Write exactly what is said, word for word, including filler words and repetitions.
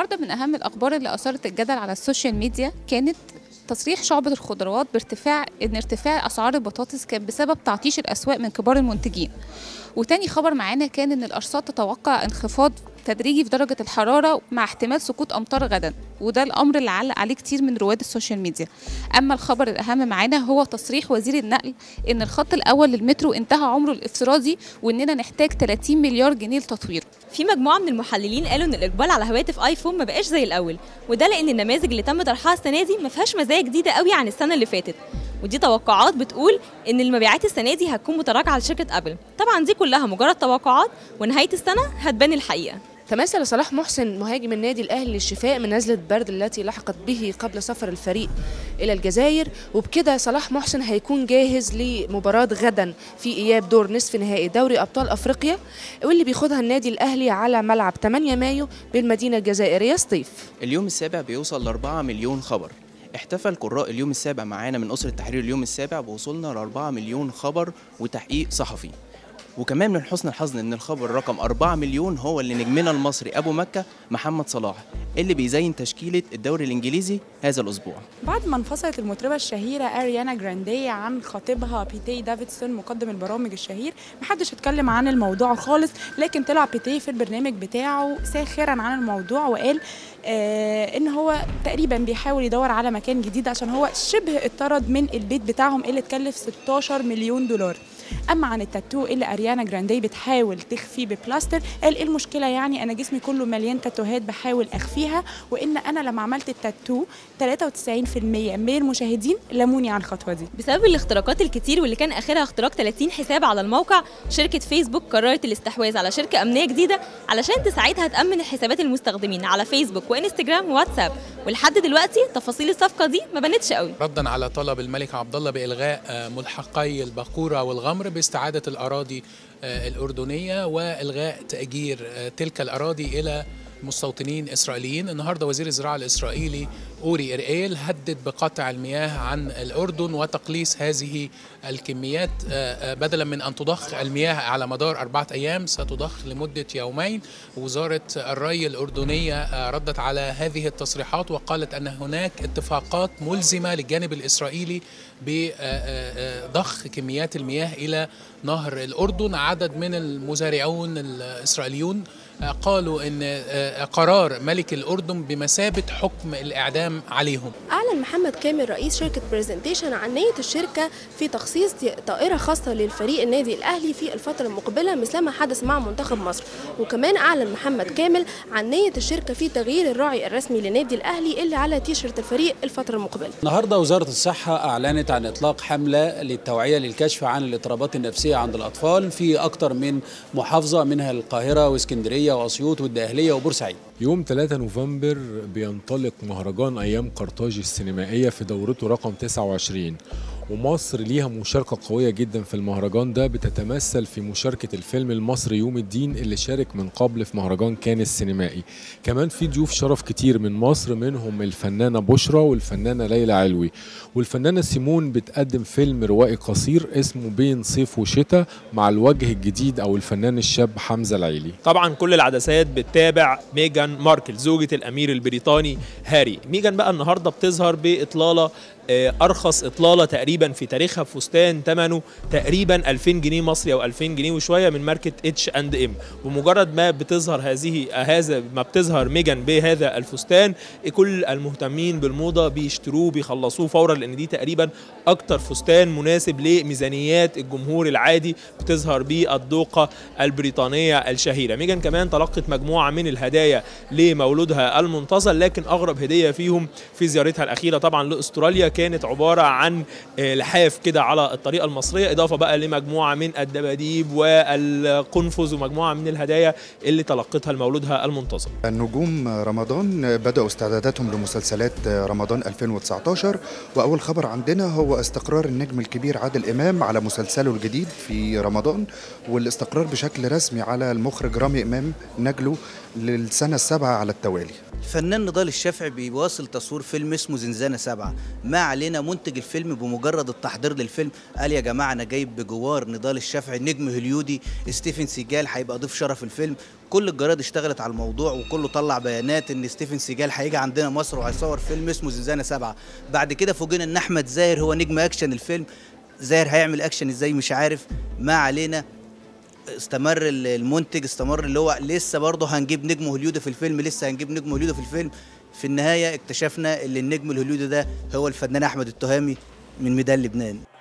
النهارده من اهم الاخبار اللي اثارت الجدل على السوشيال ميديا كانت تصريح شعبة الخضروات بارتفاع ان ارتفاع اسعار البطاطس كان بسبب تعطيش الاسواق من كبار المنتجين. وتاني خبر معانا كان ان الارصاد تتوقع انخفاض تدريجي في درجة الحرارة مع احتمال سقوط أمطار غدا، وده الأمر اللي علق عليه كتير من رواد السوشيال ميديا. أما الخبر الأهم معانا هو تصريح وزير النقل إن الخط الأول للمترو انتهى عمره الافتراضي وإننا نحتاج ثلاثين مليار جنيه لتطويره. في مجموعة من المحللين قالوا إن الإقبال على هواتف آيفون ما بقاش زي الأول، وده لأن النماذج اللي تم طرحها السنة دي ما فيهاش مزايا جديدة قوي عن السنة اللي فاتت، ودي توقعات بتقول إن المبيعات السنة دي هتكون متراجعة لشركة أبل. طبعا دي كلها مجرد توقعات، ونهاية السنة هتبان الحقيقة. تمثل صلاح محسن مهاجم النادي الأهلي للشفاء من نزلة برد التي لحقت به قبل سفر الفريق إلى الجزائر، وبكده صلاح محسن هيكون جاهز لمباراة غدا في إياب دور نصف نهائي دوري أبطال أفريقيا، واللي بيخوضها النادي الأهلي على ملعب ثمانية مايو بالمدينة الجزائرية سطيف. اليوم السابع بيوصل ل أربعة مليون خبر. احتفل قراء اليوم السابع معانا من أسرة تحرير اليوم السابع بوصولنا ل أربعة مليون خبر وتحقيق صحفي. وكمان من حسن الحظ ان الخبر رقم أربعة مليون هو اللي نجمنا المصري ابو مكة محمد صلاح اللي بيزين تشكيلة الدوري الانجليزي هذا الاسبوع. بعد ما انفصلت المطربة الشهيرة اريانا جراندي عن خطيبها بيتي دافيدسون مقدم البرامج الشهير، محدش اتكلم عن الموضوع خالص، لكن طلع بيتي في البرنامج بتاعه ساخرا عن الموضوع وقال آه ان هو تقريبا بيحاول يدور على مكان جديد عشان هو شبه اتطرد من البيت بتاعهم اللي اتكلف ستاشر مليون دولار. اما عن التاتو اللي اريانا جراندي بتحاول تخفيه ببلاستر، قال ايه المشكله يعني، انا جسمي كله مليان تاتوهات بحاول اخفيها، وان انا لما عملت التاتو ثلاثة وتسعين بالمية من المشاهدين لموني عن الخطوه دي. بسبب الاختراقات الكتير واللي كان اخرها اختراق ثلاثين حساب على الموقع، شركه فيسبوك قررت الاستحواذ على شركه امنيه جديده علشان تساعدها تامن الحسابات المستخدمين على فيسبوك وانستجرام وواتساب، ولحد دلوقتي تفاصيل الصفقه دي ما بانتش قوي. ردا على طلب الملك عبد الله بالغاء ملحقي الباقوره والغمر باستعادة الأراضي الأردنية وإلغاء تأجير تلك الأراضي إلى مستوطنين إسرائيليين، النهارده وزير الزراعة الإسرائيلي أوري إرئيل هدد بقطع المياه عن الأردن وتقليص هذه الكميات، بدلا من أن تضخ المياه على مدار أربعة أيام ستضخ لمدة يومين. وزارة الري الأردنية ردت على هذه التصريحات وقالت أن هناك اتفاقات ملزمة للجانب الإسرائيلي بضخ كميات المياه إلى نهر الأردن. عدد من المزارعون الإسرائيليون قالوا أن قرار ملك الأردن بمثابة حكم الإعدام عليهم. أعلن محمد كامل رئيس شركة بريزنتيشن عن نية الشركة في تخصيص طائرة خاصة للفريق النادي الأهلي في الفترة المقبلة مثلما حدث مع منتخب مصر. وكمان أعلن محمد كامل عن نية الشركة في تغيير الراعي الرسمي للنادي الأهلي اللي على تيشيرت الفريق الفترة المقبلة. النهارده وزارة الصحة أعلنت عن إطلاق حملة للتوعية للكشف عن الاضطرابات النفسية عند الأطفال في أكثر من محافظة منها القاهرة واسكندرية وأسيوط والدقهلية وبورسعيد. يوم ثلاثة نوفمبر بينطلق مهرجان أيام قرطاج السينمائية في دورته رقم تسعة وعشرين، ومصر ليها مشاركة قوية جدا في المهرجان ده بتتمثل في مشاركة الفيلم المصري يوم الدين اللي شارك من قبل في مهرجان كان السينمائي. كمان في ضيوف شرف كتير من مصر، منهم الفنانة بشرى والفنانة ليلى علوي، والفنانة سيمون بتقدم فيلم روائي قصير اسمه بين صيف وشتاء مع الوجه الجديد أو الفنان الشاب حمزة العيلي. طبعا كل العدسات بتتابع ميغان ماركل زوجة الأمير البريطاني هاري. ميغان بقى النهاردة بتظهر بإطلالة أرخص إطلالة تقريبا في تاريخها، بفستان ثمنه تقريبا ألفين جنيه مصري أو ألفين جنيه وشوية من ماركة اتش اند ام. ومجرد ما بتظهر هذه هذا ما بتظهر ميغان بهذا الفستان، كل المهتمين بالموضة بيشتروه بيخلصوه فورا، لأن دي تقريبا أكتر فستان مناسب لميزانيات الجمهور العادي بتظهر به الدوقة البريطانية الشهيرة. ميغان كمان تلقت مجموعة من الهدايا لمولودها المنتظر، لكن أغرب هدية فيهم في زيارتها الأخيرة طبعا لأستراليا كانت عبارة عن لحاف كده على الطريقة المصرية، إضافة بقى لمجموعة من الدباديب والقنفذ ومجموعة من الهدايا اللي تلقتها لمولودها المنتظر. النجوم رمضان بدأوا استعداداتهم لمسلسلات رمضان ألفين وتسعتاشر، وأول خبر عندنا هو استقرار النجم الكبير عادل إمام على مسلسله الجديد في رمضان، والاستقرار بشكل رسمي على المخرج رامي إمام نجله للسنة السابعة على التوالي. الفنان نضال الشافعي بيواصل تصوير فيلم اسمه زنزانة سبعة، ما علينا منتج الفيلم بمجرد بمجرد التحضير للفيلم قال يا جماعه انا جايب بجوار نضال الشافعي نجم هوليودي، ستيفن سيجال هيبقى ضيف شرف الفيلم. كل الجرايد اشتغلت على الموضوع وكله طلع بيانات ان ستيفن سيجال هيجي عندنا مصر وهيصور فيلم اسمه زنزانه سبعه. بعد كده فوجئنا ان احمد زاهر هو نجم اكشن الفيلم. زاهر هيعمل اكشن ازاي مش عارف، ما علينا. استمر المنتج، استمر اللي هو لسه برضه هنجيب نجم هوليودي في الفيلم، لسه هنجيب نجم هوليودي في الفيلم. في النهايه اكتشفنا ان النجم الهوليودي ده هو الفنان احمد التهامي من ميدان لبنان.